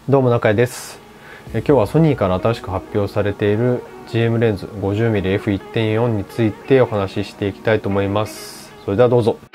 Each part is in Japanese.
どうも中谷です。今日はソニーから新しく発表されている GM レンズ 50mmF1.4 についてお話ししていきたいと思います。それではどうぞ。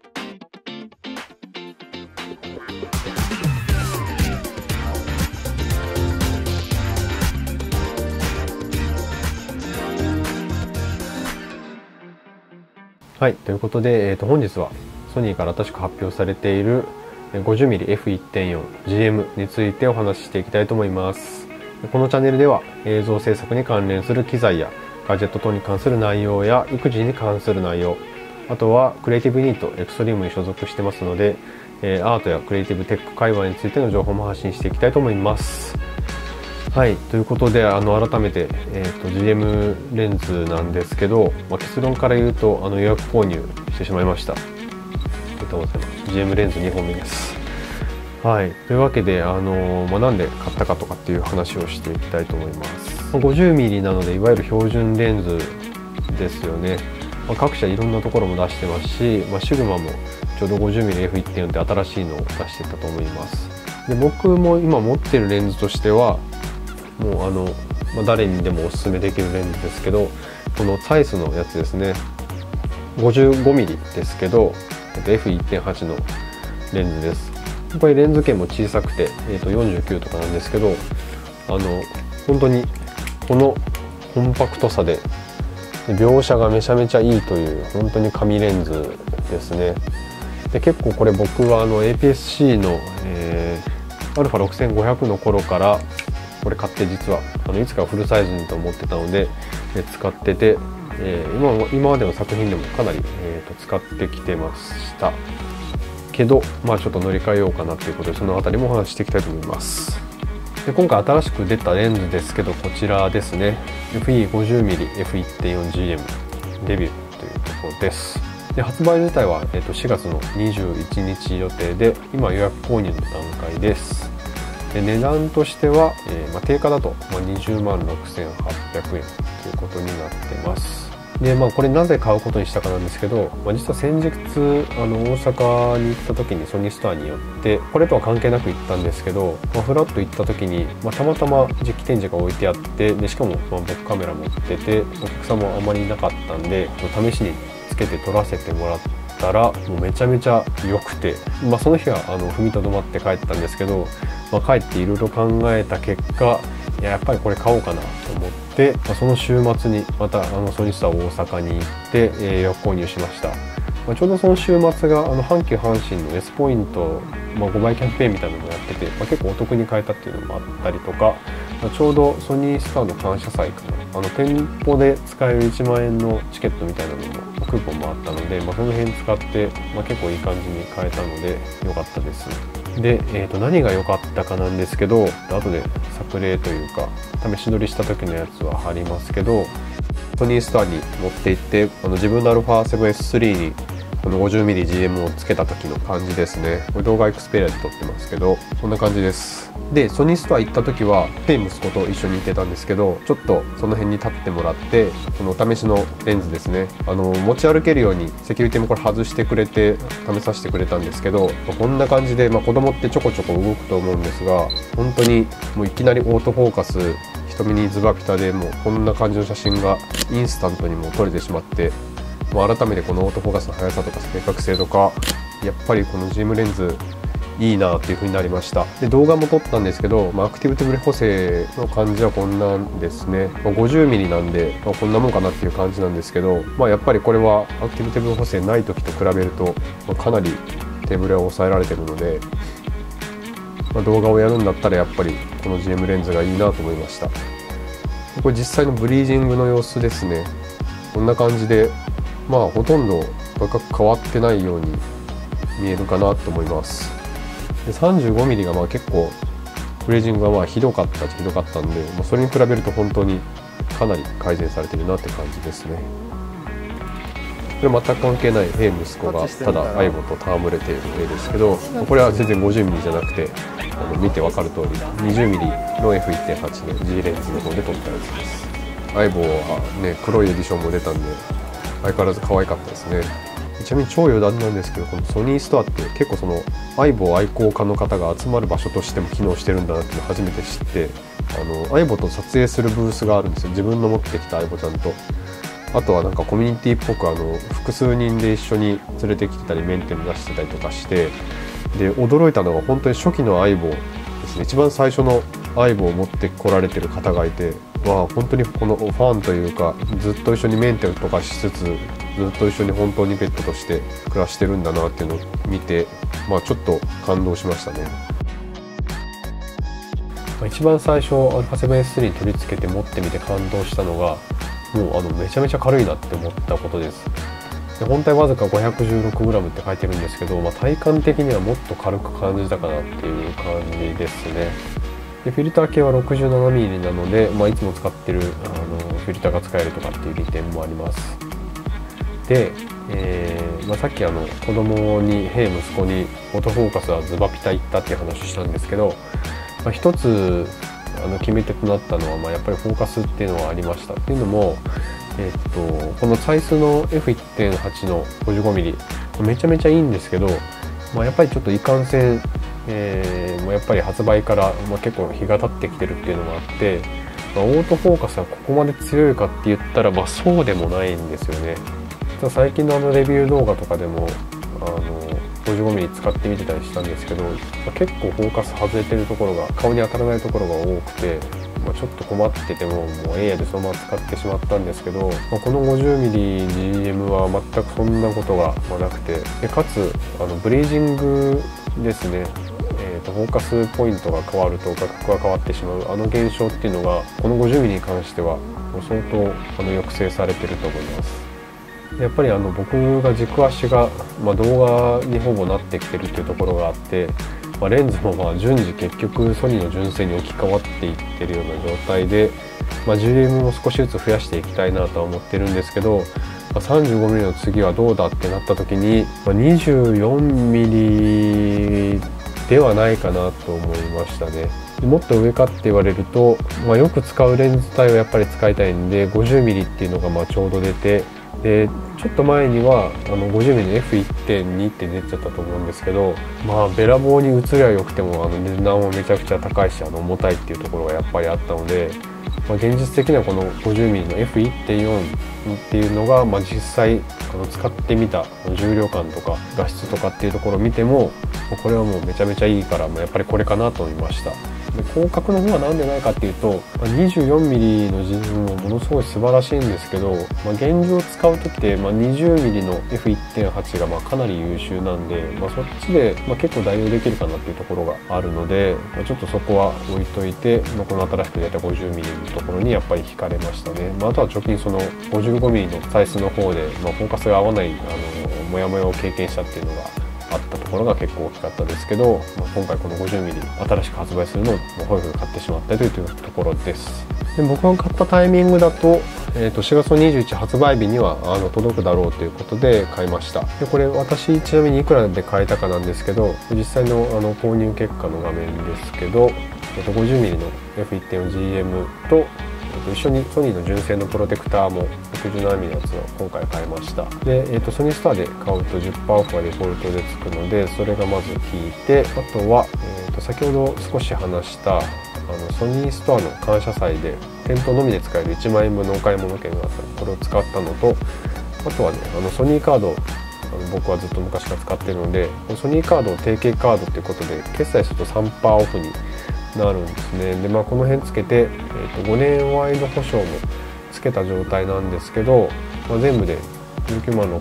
はい、ということで、本日はソニーから新しく発表されている 50mmF1.4 GM についてお話ししていきたいと思います。このチャンネルでは映像制作に関連する機材やガジェット等に関する内容や育児に関する内容、あとはクリエイティブユニットエクストリームに所属してますので、アートやクリエイティブテック界隈についての情報も発信していきたいと思います。はい、ということで改めて、GM レンズなんですけど、結論から言うと予約購入してしまいました。ありがとうございます。 GM レンズ2本目です。はい、というわけでなんで買ったかとかっていう話をしていきたいと思います。50mm なのでいわゆる標準レンズですよね。各社いろんなところも出してますし、シグマもちょうど 50mmF1.4 って新しいのを出してたと思います。で僕も今持ってるレンズとしてはもう誰にでもおすすめできるレンズですけど、このサイスのやつですね。 55mm ですけど、F1.8 のレンズです。これレンズ径も小さくて、49とかなんですけど、本当にこのコンパクトさで描写がめちゃめちゃいいという本当に神レンズですね。で結構これ僕はAPS-C の、α6500 の頃からこれ買って実はいつかフルサイズにと思ってたので使ってて、今までの作品でもかなり、使ってきてましたけど、ちょっと乗り換えようかなということでその辺りもお話ししていきたいと思います。で今回新しく出たレンズですけど、こちらですね。 FE50mmF1.4GM デビューというところです。で発売自体は、4月の21日予定で今予約購入の段階です。で値段としては、定価だと20万6800円ということになってます。でこれなぜ買うことにしたかなんですけど、実は先日大阪に行った時にソニーストアに寄ってこれとは関係なく行ったんですけど、フラッと行った時に、たまたま実機展示が置いてあって、でしかも、僕カメラ持っててお客さんもあまりいなかったんで試しにつけて撮らせてもらったらもうめちゃめちゃ良くて、その日は踏みとどまって帰ったんですけど、帰っていろいろ考えた結果やっぱりこれ買おうかなと思って、その週末にまたソニーストア大阪に行って、予約購入しました。ちょうどその週末が阪急阪神の S ポイント、5倍キャンペーンみたいなのもやってて、結構お得に買えたっていうのもあったりとか、ちょうどソニーストアの感謝祭かな、店舗で使える1万円のチケットみたいなのもクーポンもあったので、その辺使って、結構いい感じに買えたので良かったです。で、何が良かったかなんですけど、後で作例というか試し撮りした時のやつは貼りますけど、ソニーストアに持って行って自分の α7S3 にこの 50mmGM をつけた時の感じですね。これ動画エクスペリアで撮ってますけど、こんな感じです。でソニーストア行った時は息子と一緒に行ってたんですけど、ちょっとその辺に立ってもらってこのお試しのレンズですね、持ち歩けるようにセキュリティもこれ外してくれて試させてくれたんですけど、こんな感じで、子供ってちょこちょこ動くと思うんですが、本当にもういきなりオートフォーカス瞳にズバピタでもうこんな感じの写真がインスタントにも撮れてしまって、改めてこのオートフォーカスの速さとか正確性とかやっぱりこの GM レンズいいなっていう風になりました。で動画も撮ったんですけど、アクティブ手ブレ補正の感じはこんなんですね。50mm なんで、こんなもんかなっていう感じなんですけど、やっぱりこれはアクティブ手ブレ補正ない時と比べると、かなり手ブレを抑えられてるので、動画をやるんだったらやっぱりこの GM レンズがいいなと思いました。これ実際のブリージングの様子ですね。こんな感じでほとんど画角変わってないように見えるかなと思います。で 35mm が結構ブレージングがひどかったんで、それに比べると本当にかなり改善されてるなって感じですね。これ全く関係ない息子がただ相棒と戯れている絵ですけど、これは全然 50mm じゃなくて見て分かる通り 20mm の F1.8 の G レンズの方で撮ったやつです。相棒はね黒いエディションも出たんで相変わらず可愛かったですね。 ちなみに超余談なんですけど、このソニーストアって結構そのアイボ愛好家の方が集まる場所としても機能してるんだなっていうのを初めて知って、アイボと撮影するブースがあるんですよ。自分の持ってきたアイボちゃんと、あとはなんかコミュニティっぽく複数人で一緒に連れてきてたりメンテも出してたりとかして、で驚いたのが本当に初期のアイボですね。一番最初のアイボを持ってこられてる方がいて、本当にこのファンというか、ずっと一緒にメンテとかしつつずっと一緒に本当にペットとして暮らしてるんだなっていうのを見て、ちょっと感動しましたね。一番最初 α7S3 に取り付けて持ってみて感動したのが、もうめちゃめちゃ軽いなって思ったことです。で本体わずか 516g って書いてるんですけど、体感的にはもっと軽く感じたかなっていう感じですね。でフィルター系は 67mm なので、いつも使ってるフィルターが使えるとかっていう利点もあります。で、さっき子供に息子にオートフォーカスはズバピタいったっていう話をしたんですけど、一つ決め手となったのは、やっぱりフォーカスっていうのがありました。っていうのも、このサイスの F1.8 の 55mm めちゃめちゃいいんですけど、やっぱりちょっといかんせん、もうやっぱり発売から、結構日が経ってきてるっていうのがあって、オートフォーカスはここまで強いかって言ったら、そうでもないんですよね。最近のレビュー動画とかでも55mm 使ってみてたりしたんですけど、結構フォーカス外れてるところが、顔に当たらないところが多くて、ちょっと困っててもうエアでそのまま使ってしまったんですけど、この 50mmGM は全くそんなことがなくて、でかつブレージングですね。フォーカスポイントが変わると画角が変わってしまう現象っていうのが、この 50mm に関しては相当抑制されてると思います。やっぱり僕が軸足が、動画にほぼなってきてるっていうところがあって、レンズも順次結局ソニーの純正に置き換わっていってるような状態で、GM も少しずつ増やしていきたいなとは思ってるんですけど、35mm の次はどうだってなった時に、24mm ではないかなと思いましたね。もっと上かって言われると、よく使うレンズ帯をやっぱり使いたいんで 50mm っていうのがちょうど出て、でちょっと前には50mm の F1.2 って出ちゃったと思うんですけど、べらぼうに映りゃよくても値段もめちゃくちゃ高いし重たいっていうところがやっぱりあったので、現実的にはこの 50mm の F1.4 っていうのが、実際使ってみた重量感とか画質とかっていうところを見ても、これはもうめちゃめちゃいいから、やっぱりこれかなと思いました。で広角の方は何でないかっていうと、24mm の自分もものすごい素晴らしいんですけど、現状使う時って、20mm の F1.8 がかなり優秀なんで、そっちで、結構代用できるかなっていうところがあるので、ちょっとそこは置いといて、この新しく出た 50mm のところにやっぱり惹かれましたね。あとは直近その 55mm のサイズの方で、フォーカスが合わないモヤモヤを経験したっていうのがあったところが結構大きかったですけど、今回この 50mm 新しく発売するのをホイホイ買ってしまったというところです。で僕が買ったタイミングだと、4月の21発売日には届くだろうということで買いました。でこれ私ちなみにいくらで買えたかなんですけど、実際の購入結果の画面ですけど、50mm の F1.4GM と一緒にソニーの純正のプロテクターも 67mm のやつを今回買いました。で、ソニーストアで買うと 10% オフがデフォルトでつくので、それがまず効いて、あとは、先ほど少し話したソニーストアの感謝祭で店頭のみで使える1万円分のお買い物券があったので、これを使ったのと、あとはねソニーカード僕はずっと昔から使ってるので、ソニーカードを提携カードということで決済すると 3% オフになるんですね。でこの辺つけて、5年ワイド保証もつけた状態なんですけど、全部で19万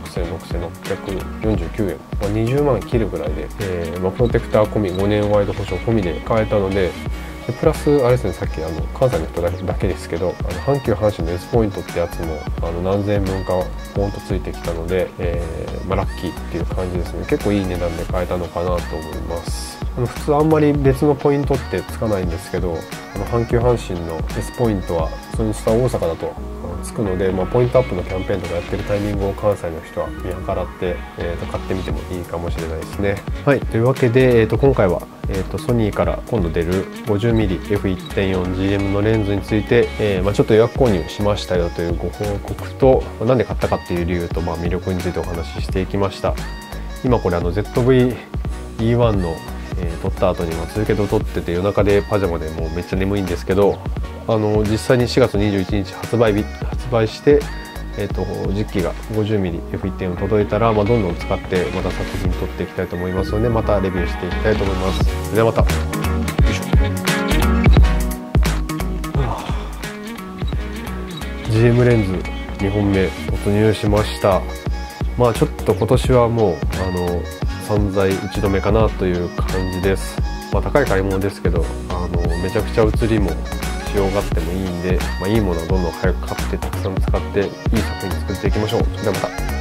6649円、20万切るぐらいで、プロテクター込み5年ワイド保証込みで買えたので、プラスあれですね、さっき関西の人だけですけど、阪急阪神の S ポイントってやつも何千円分かポンとついてきたので、ラッキーっていう感じですね。結構いい値段で買えたのかなと思います。普通あんまり別のポイントってつかないんですけど、 阪急阪神の S ポイントはソニースター大阪だとつくので、ポイントアップのキャンペーンとかやってるタイミングを関西の人は見計らって、買ってみてもいいかもしれないですね。はい、というわけで、今回は、ソニーから今度出る 50mmF1.4GM のレンズについて、ちょっと予約購入しましたよというご報告と、なんで買ったかっていう理由と、魅力についてお話ししていきました。今これZV-E1 の撮った後に続けて撮ってて、夜中でパジャマでもうめっちゃ眠いんですけど、実際に4月21日発売して、実機が 50mmF1.4 届いたら、どんどん使ってまた作品撮っていきたいと思いますので、またレビューしていきたいと思います。ではまた。よいしょ。GM レンズ2本目突入しました。ちょっと今年はもう散財打ち止めかなという感じです。高い買い物ですけど、めちゃくちゃ写りもしようがってもいいんで、いいものはどんどん早く買ってたくさん使っていい作品作っていきましょう。ではまた。